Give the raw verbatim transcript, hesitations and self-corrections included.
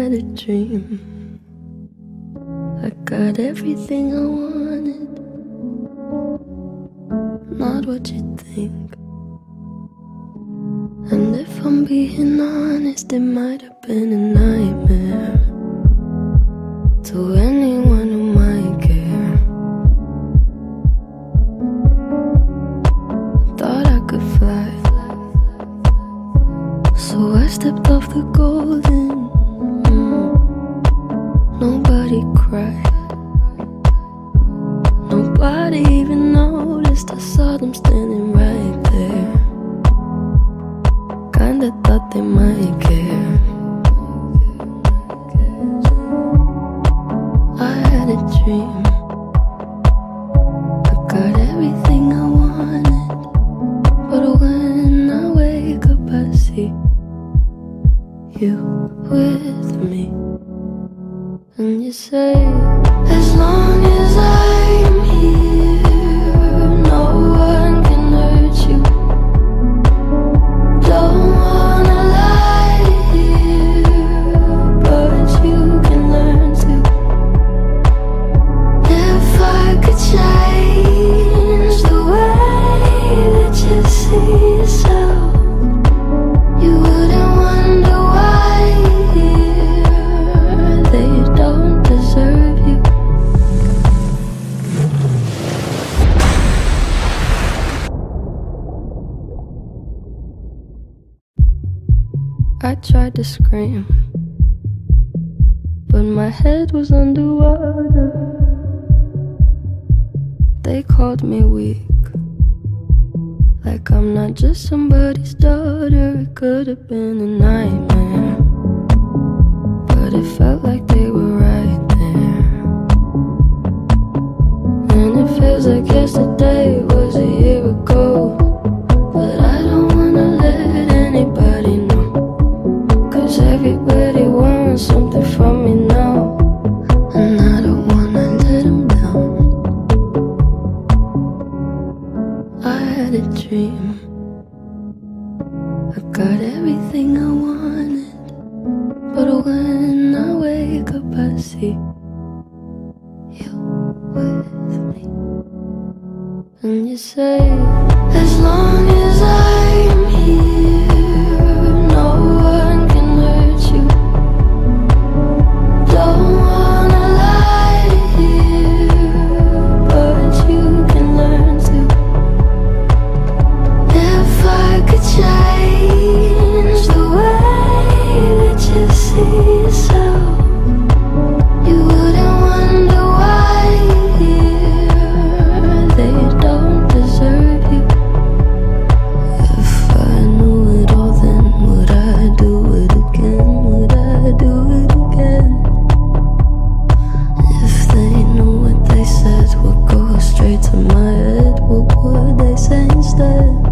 had a dream. I got everything I wanted, not what you think. And if I'm being honest, it might have been a nightmare to anyone who might care. Thought I could fly, so I stepped off the golden. mm. Nobody cried, nobody even noticed. I saw them standing right there. Kinda thought they might care. I had a dream. I got everything I wanted, but when I wake up I see you with me. And you say, as long as I'm here, no one can hurt you. Don't wanna lie here, but you can learn to. If I could change the way that you see yourself, you wouldn't wonder why they don't deserve you. I tried to scream, but my head was underwater. They called me weak, like I'm not just somebody's daughter. It could have been a nightmare, but it felt like they were right there. And it feels like yesterday was a year ago, but I don't wanna let anybody know, 'cause everybody wants something from me now, and I don't wanna let them down. I had a dream. I got everything I wanted, but when I wake up I see you with me. And you say, as long as I'm here, no one can hurt you. Don't wanna lie here, but you can learn to. If I could change the way that you see yourself, you wouldn't wonder why they don't deserve you. If I knew it all, then would I do it again? Would I do it again? If they knew what they said would go straight to my head, what would they say instead?